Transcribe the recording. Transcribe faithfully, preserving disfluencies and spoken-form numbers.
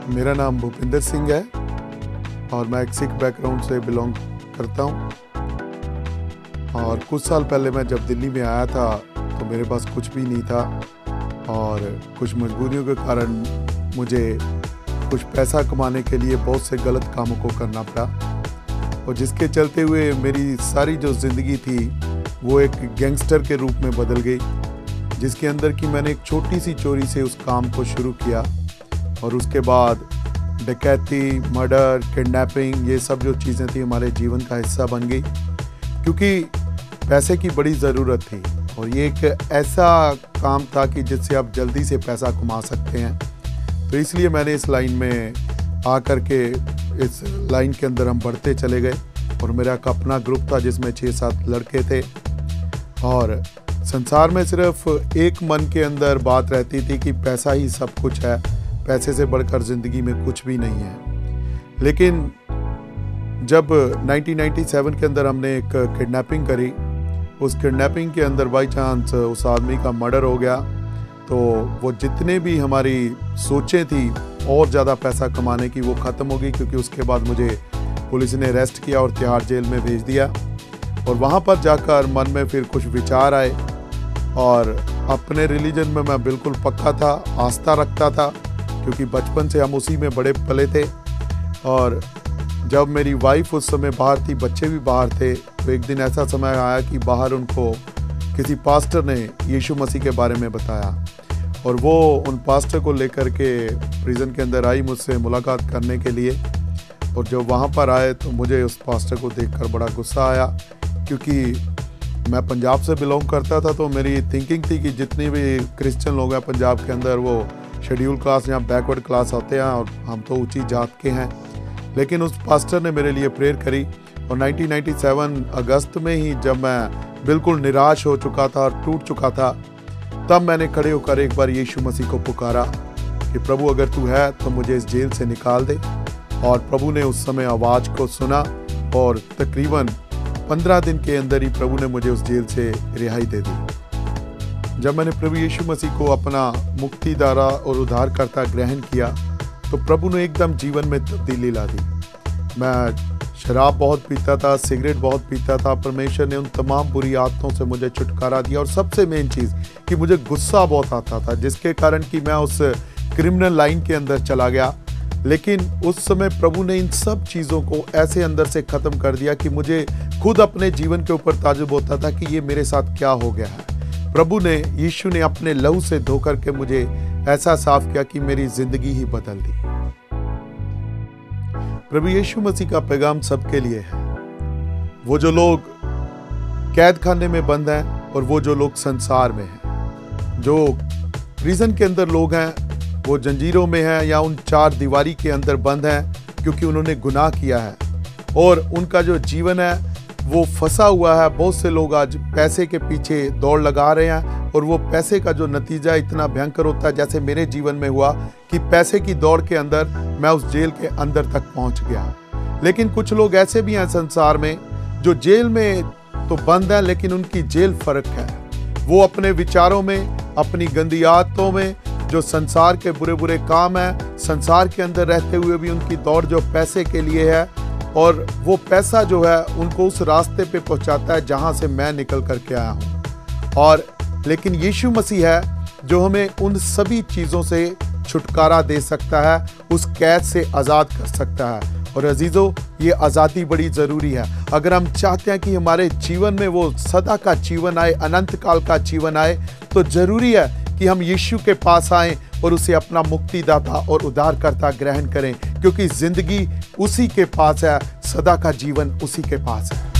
मेरा नाम भूपिंदर सिंह है और मैं एक सिख बैकग्राउंड से बिलोंग करता हूँ। और कुछ साल पहले मैं जब दिल्ली में आया था तो मेरे पास कुछ भी नहीं था और कुछ मजबूरियों के कारण मुझे कुछ पैसा कमाने के लिए बहुत से गलत कामों को करना पड़ा और जिसके चलते हुए मेरी सारी जो ज़िंदगी थी वो एक गैंगस्टर के रूप में बदल गई, जिसके अंदर कि मैंने एक छोटी सी चोरी से उस काम को शुरू किया और उसके बाद डकैती, मर्डर, किडनैपिंग, ये सब जो चीज़ें थी हमारे जीवन का हिस्सा बन गई क्योंकि पैसे की बड़ी ज़रूरत थी और ये एक ऐसा काम था कि जिससे आप जल्दी से पैसा कमा सकते हैं। तो इसलिए मैंने इस लाइन में आकर के इस लाइन के अंदर हम बढ़ते चले गए और मेरा एक अपना ग्रुप था जिसमें छः सात लड़के थे और संसार में सिर्फ एक मन के अंदर बात रहती थी कि पैसा ही सब कुछ है, पैसे से बढ़कर ज़िंदगी में कुछ भी नहीं है। लेकिन जब नाइनटीन नाइंटी सेवन के अंदर हमने एक किडनैपिंग करी, उस किडनैपिंग के अंदर बाई चांस उस आदमी का मर्डर हो गया, तो वो जितने भी हमारी सोचें थी और ज़्यादा पैसा कमाने की वो ख़त्म हो गई क्योंकि उसके बाद मुझे पुलिस ने अरेस्ट किया और तिहाड़ जेल में भेज दिया। और वहाँ पर जाकर मन में फिर कुछ विचार आए और अपने रिलीजन में मैं बिल्कुल पक्का था, आस्था रखता था क्योंकि बचपन से हम उसी में बड़े पले थे। और जब मेरी वाइफ उस समय बाहर थी, बच्चे भी बाहर थे, तो एक दिन ऐसा समय आया कि बाहर उनको किसी पास्टर ने यीशु मसीह के बारे में बताया और वो उन पास्टर को लेकर के प्रिजन के अंदर आई मुझसे मुलाकात करने के लिए। और जब वहाँ पर आए तो मुझे उस पास्टर को देखकर बड़ा गुस्सा आया क्योंकि मैं पंजाब से बिलोंग करता था, तो मेरी थिंकिंग थी कि जितने भी क्रिश्चियन लोग हैं पंजाब के अंदर वो शेड्यूल क्लास या बैकवर्ड क्लास होते हैं और हम तो ऊंची जात के हैं। लेकिन उस पास्टर ने मेरे लिए प्रेयर करी और नाइनटीन नाइंटी सेवन अगस्त में ही जब मैं बिल्कुल निराश हो चुका था और टूट चुका था, तब मैंने खड़े होकर एक बार यीशु मसीह को पुकारा कि प्रभु अगर तू है तो मुझे इस जेल से निकाल दे। और प्रभु ने उस समय आवाज़ को सुना और तकरीबन पंद्रह दिन के अंदर ही प्रभु ने मुझे उस जेल से रिहाई दे दी। जब मैंने प्रभु यीशु मसीह को अपना मुक्तिदाता और उद्धारकर्ता ग्रहण किया तो प्रभु ने एकदम जीवन में तब्दीली ला दी। मैं शराब बहुत पीता था, सिगरेट बहुत पीता था, परमेश्वर ने उन तमाम बुरी आदतों से मुझे छुटकारा दिया। और सबसे मेन चीज़ कि मुझे गुस्सा बहुत आता था जिसके कारण कि मैं उस क्रिमिनल लाइन के अंदर चला गया। लेकिन उस समय प्रभु ने इन सब चीज़ों को ऐसे अंदर से ख़त्म कर दिया कि मुझे खुद अपने जीवन के ऊपर ताजुब होता था कि ये मेरे साथ क्या हो गया है। प्रभु ने, यीशु ने अपने लहू से धो करके मुझे ऐसा साफ किया कि मेरी जिंदगी ही बदल दी। प्रभु यीशु मसीह का पैगाम सबके लिए है, वो जो लोग कैद खाने में बंद हैं और वो जो लोग संसार में हैं। जो प्रिजन के अंदर लोग हैं वो जंजीरों में हैं या उन चार दीवारी के अंदर बंद हैं क्योंकि उन्होंने गुनाह किया है और उनका जो जीवन है वो फंसा हुआ है। बहुत से लोग आज पैसे के पीछे दौड़ लगा रहे हैं और वो पैसे का जो नतीजा इतना भयंकर होता है, जैसे मेरे जीवन में हुआ कि पैसे की दौड़ के अंदर मैं उस जेल के अंदर तक पहुंच गया। लेकिन कुछ लोग ऐसे भी हैं संसार में जो जेल में तो बंद हैं लेकिन उनकी जेल फर्क है। वो अपने विचारों में, अपनी गंदी आदतों में, जो संसार के बुरे बुरे काम हैं, संसार के अंदर रहते हुए भी उनकी दौड़ जो पैसे के लिए है और वो पैसा जो है उनको उस रास्ते पे पहुंचाता है जहां से मैं निकल करके आया हूं। और लेकिन यीशु मसीह है जो हमें उन सभी चीज़ों से छुटकारा दे सकता है, उस कैद से आज़ाद कर सकता है। और अजीज़ों, ये आज़ादी बड़ी ज़रूरी है। अगर हम चाहते हैं कि हमारे जीवन में वो सदा का जीवन आए, अनंत काल का जीवन आए, तो ज़रूरी है कि हम यीशु के पास आएं और उसे अपना मुक्तिदाता और उद्धारकर्ता ग्रहण करें क्योंकि ज़िंदगी उसी के पास है, सदा का जीवन उसी के पास है।